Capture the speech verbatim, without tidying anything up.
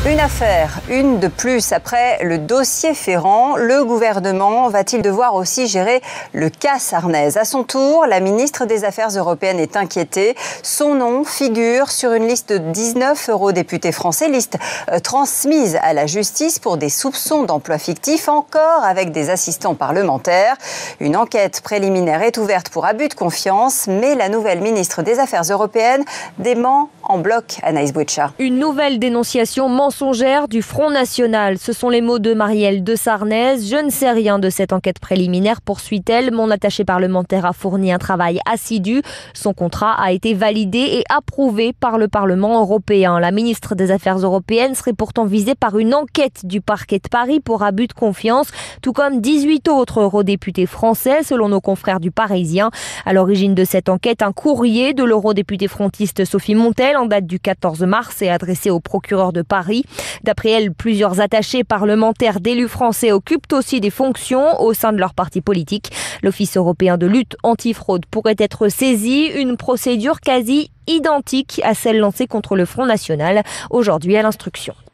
Une affaire, une de plus après le dossier Ferrand. Le gouvernement va-t-il devoir aussi gérer le cas Sarnez? À son tour, la ministre des Affaires européennes est inquiétée. Son nom figure sur une liste de dix-neuf eurodéputés français, liste euh, transmise à la justice pour des soupçons d'emploi fictif, encore avec des assistants parlementaires. Une enquête préliminaire est ouverte pour abus de confiance, mais la nouvelle ministre des Affaires européennes dément en bloc. Anaïs Bouetcha. Une nouvelle dénonciation mensongère du Front National. Ce sont les mots de Marielle de Sarnez. Je ne sais rien de cette enquête préliminaire, poursuit-elle. Mon attaché parlementaire a fourni un travail assidu. Son contrat a été validé et approuvé par le Parlement européen. La ministre des Affaires européennes serait pourtant visée par une enquête du parquet de Paris pour abus de confiance, tout comme dix-huit autres eurodéputés français, selon nos confrères du Parisien. À l'origine de cette enquête, un courrier de l'eurodéputée frontiste Sophie Montel en date du quatorze mars est adressé au procureur de Paris. D'après elle, plusieurs attachés parlementaires d'élus français occupent aussi des fonctions au sein de leur parti politique. L'Office européen de lutte antifraude pourrait être saisi, une procédure quasi identique à celle lancée contre le Front National, aujourd'hui à l'instruction.